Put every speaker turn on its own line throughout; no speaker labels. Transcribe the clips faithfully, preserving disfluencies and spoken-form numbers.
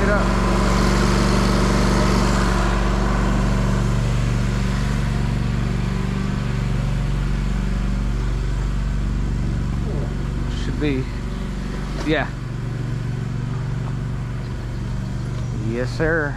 it up. Should be, yeah. Yes, sir.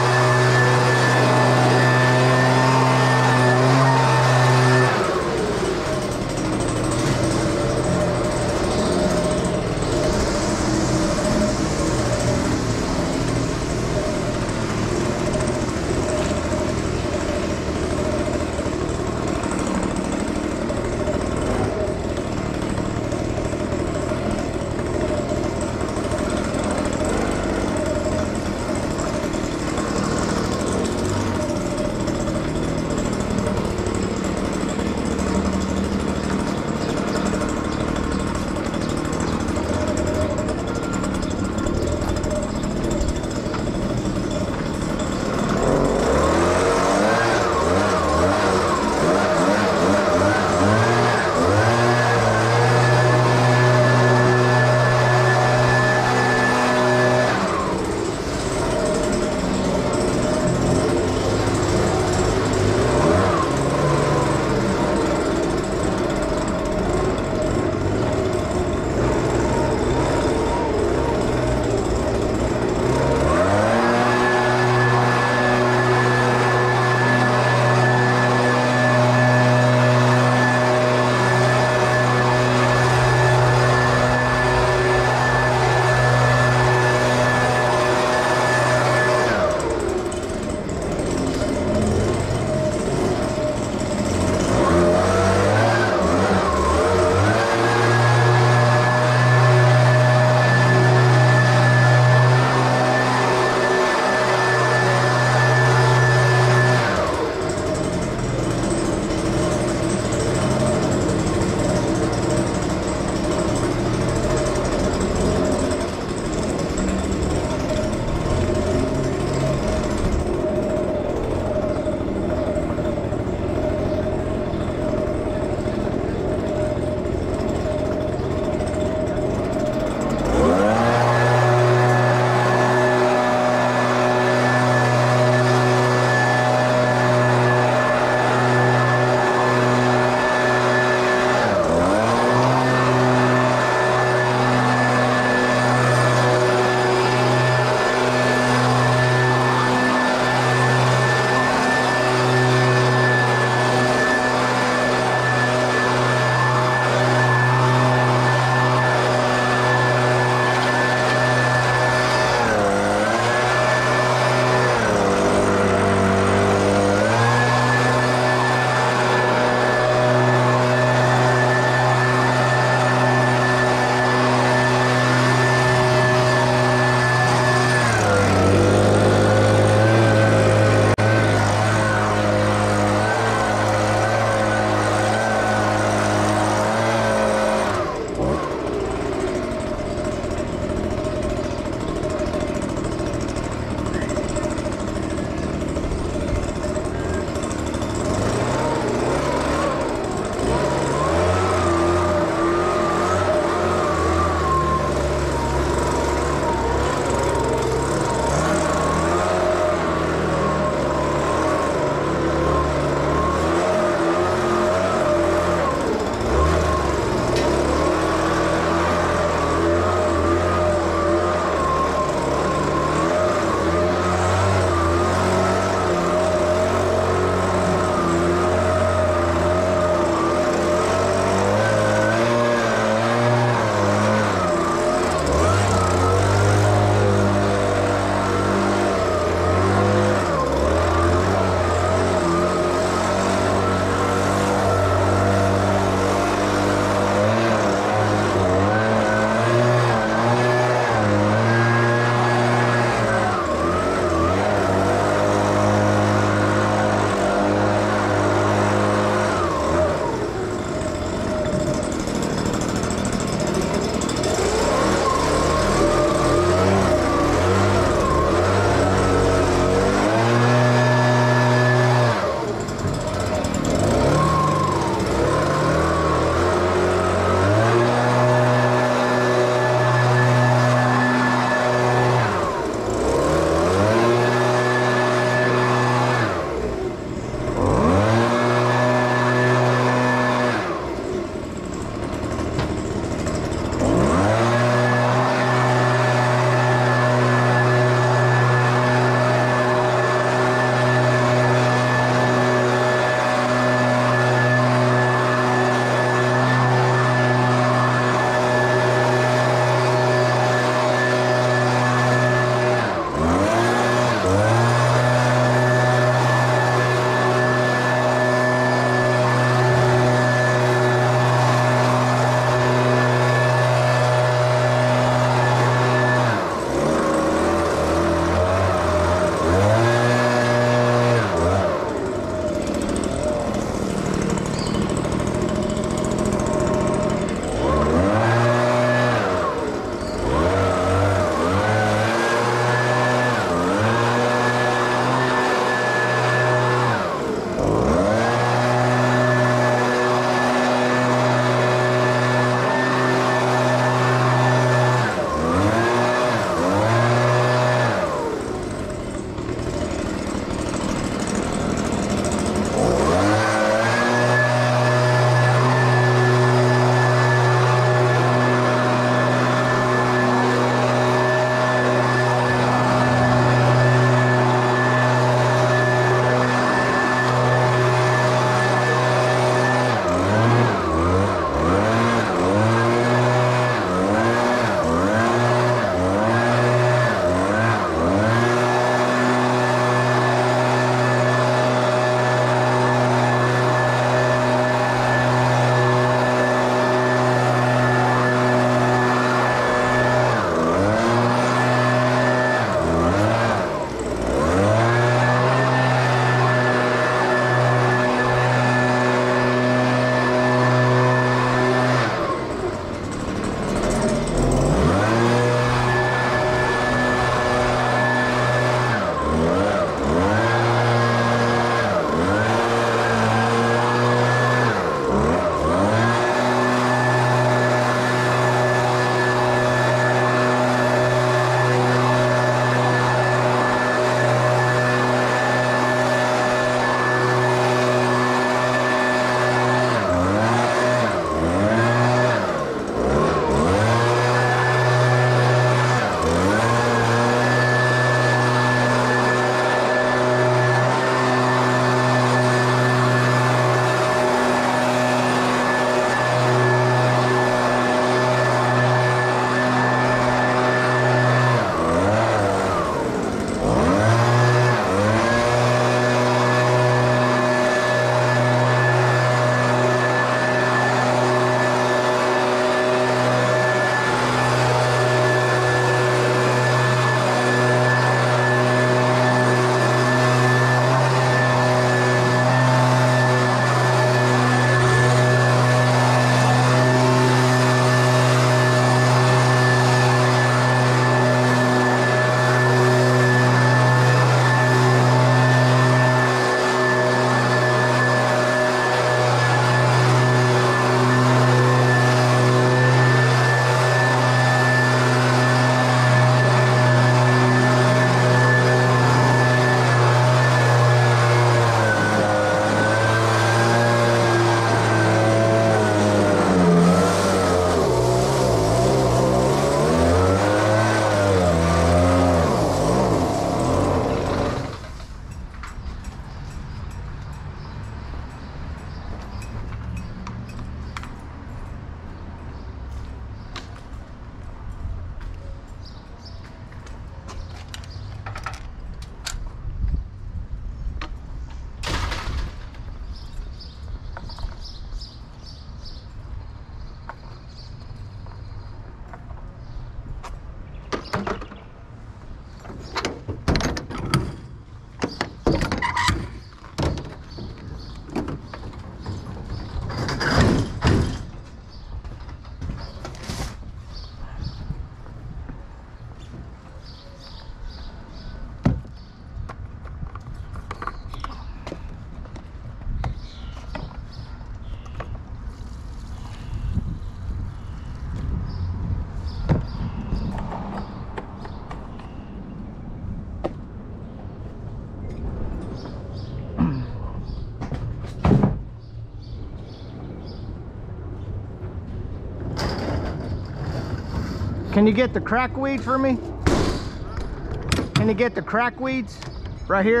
Can you get the crack weeds for me? Can you get the crack weeds right here?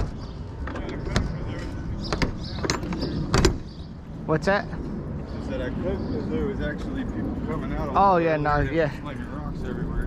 What's that?
I said I could, but there was actually people coming out.
Oh yeah, no, yeah.
Like rocks everywhere.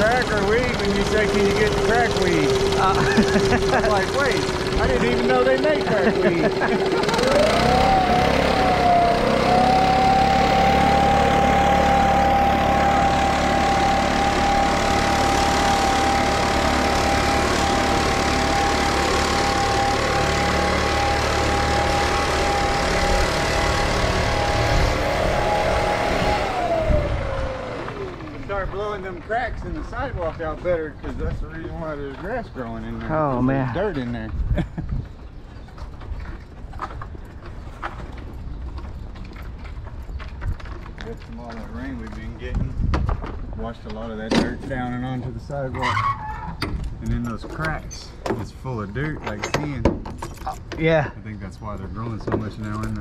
crack or weed when you say, can you get the crack weed?
Uh,
I'm like, wait, I didn't even know they make crack weed. Start blowing them cracks in the sidewalk out better, because that's the reason why there's grass growing in there.
Oh man,
there's dirt in there. That's from all that rain we've been getting. Washed a lot of that dirt down and onto the sidewalk. And in those cracks, it's full of dirt like sand.
yeah.
I think that's why they're growing so much now in there.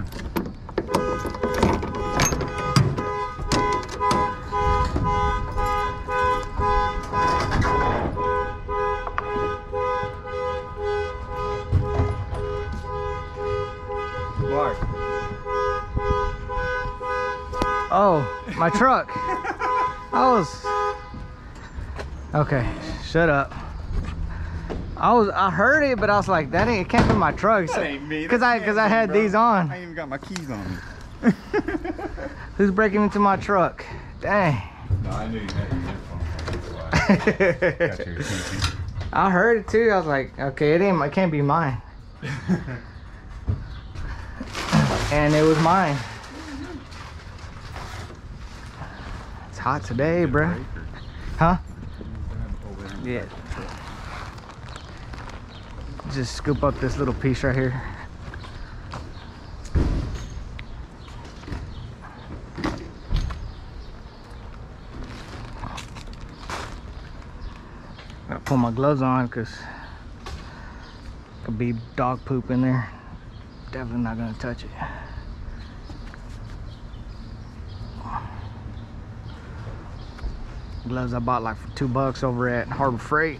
Mark.
Oh, my truck. I was okay. Shut up. I was. I heard it, but I was like, that ain't. It can't be my truck.
That ain't me.
Because I, because I had
bro.
these on.
I ain't even got my keys on me.
Who's breaking into my truck? Dang.
No, I knew you had your headphones. Got your attention.
I heard it too. I was like, okay, it ain't. It can't be mine. And it was mine. It's hot today, bruh. Huh? Yeah. Just scoop up this little piece right here. Gotta pull my gloves on because could be dog poop in there. Definitely not gonna touch it. Gloves I bought like for two bucks over at Harbor Freight.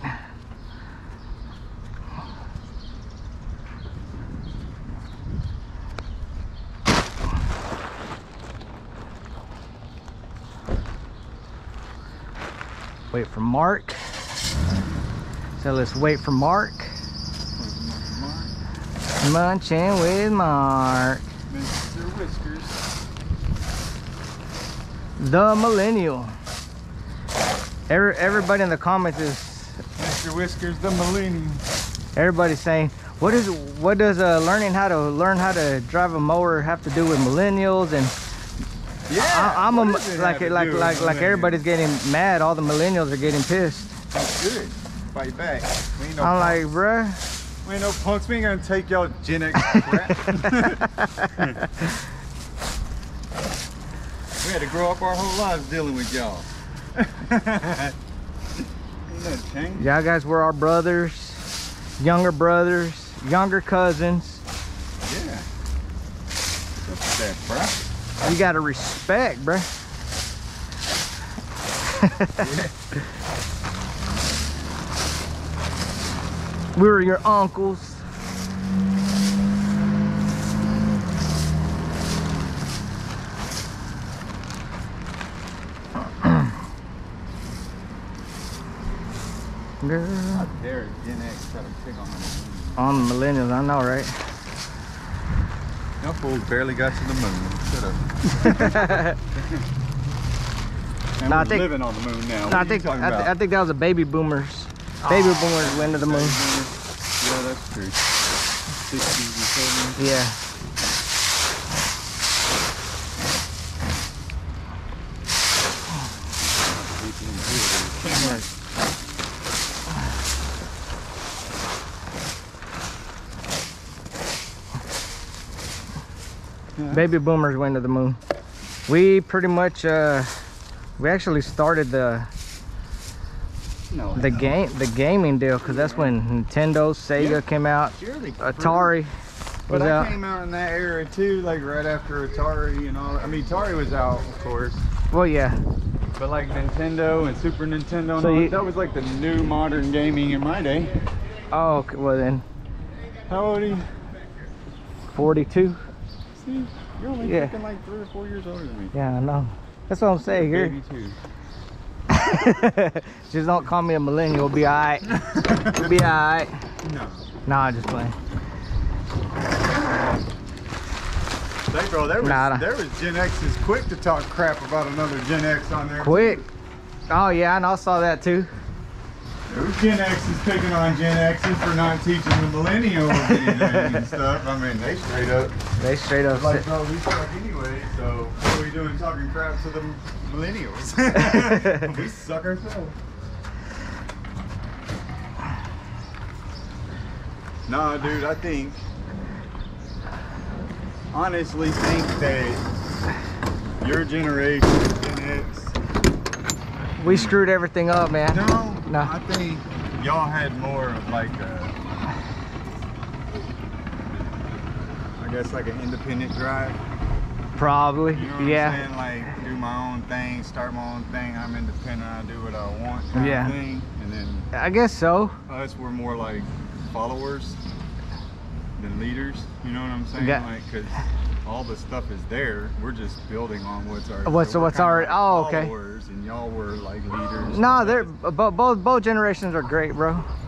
Wait for Mark. So let's wait for Mark. Munching with Mark.
Mister Whiskers.
The Millennial. Every, everybody in the comments is
Mister Whiskers, the millennial.
everybody's saying, what is what does uh, learning how to learn how to drive a mower have to do with millennials? And
Yeah,
I, I'm a,
what does it
like
have to
like
do with
like like
millennials?
everybody's getting mad. All the millennials are getting pissed.
That's good. Fight back. We ain't no
I'm like,
punks.
bruh.
We ain't no punks. We ain't gonna take y'all Gen X crap. We had to grow up our whole lives dealing with y'all. Ain't no change.
Y'all guys were our brothers, younger brothers, younger cousins.
Yeah. What's up with that, bruh?
You gotta respect, bruh.
Yeah.
We were your uncles. Girl.
How dare Gen X try to pick on the moon?
On the millennials, I know, right?
No fools barely got to the moon. Shut up. And
No, I
we're
think-
living on the moon now. What
No, I
are you
think
talking
I, th
about?
I think that was a baby boomers. Baby boomers went to the moon.
Yeah, that's true. sixties and seventies.
Yeah.
Yeah.
Baby boomers went to the moon. We pretty much uh we actually started the
No,
the
no.
game the gaming deal, because that's when Nintendo, Sega
Yeah.
came out,
Surely.
Atari
But
was
I
out.
came out in that era too, like right after Atari and all. I mean, Atari was out, of course,
Well, yeah.
but like Nintendo and Super Nintendo, and
So
all,
you-
that was like the new modern gaming in my day.
Oh, okay, well then,
How old are you?
forty-two.
See, you're only
Yeah.
freaking like three or four years older than me.
Yeah, I know. That's what I'm saying.
You're a
You're
baby too.
Just don't call me a millennial. We'll be alright. We'll be alright.
No.
Nah, I'm just playing.
Hey, bro, there was,
nah,
there was Gen X's quick to talk crap about another Gen X on there.
Quick. Oh, yeah, and I saw that too.
There was Gen X's picking on Gen X's for not teaching the millennials anything and stuff. I mean, they straight up.
They straight up
Like,
said,
bro, we suck anyway, so what are we doing talking crap to the millennials? We suck ourselves. Nah, dude, I think, honestly think that your generation, Gen X,
we screwed everything up, man.
no,
No.
I think y'all had more of like a, I guess like an independent drive.
Probably,
You know what
yeah.
I'm saying? Like, do my own thing, start my own thing, I'm independent, I do what I want kind
Yeah.
of thing. And then
I guess so.
us, we're more like followers than leaders, you know what I'm saying?
Yeah.
Like, cause all the stuff is there, we're just building on what's already
What's-
so we're
what's
kinda
already-
like
oh, okay.
followers, and y'all were like leaders.
No, they're both both both generations are great, bro.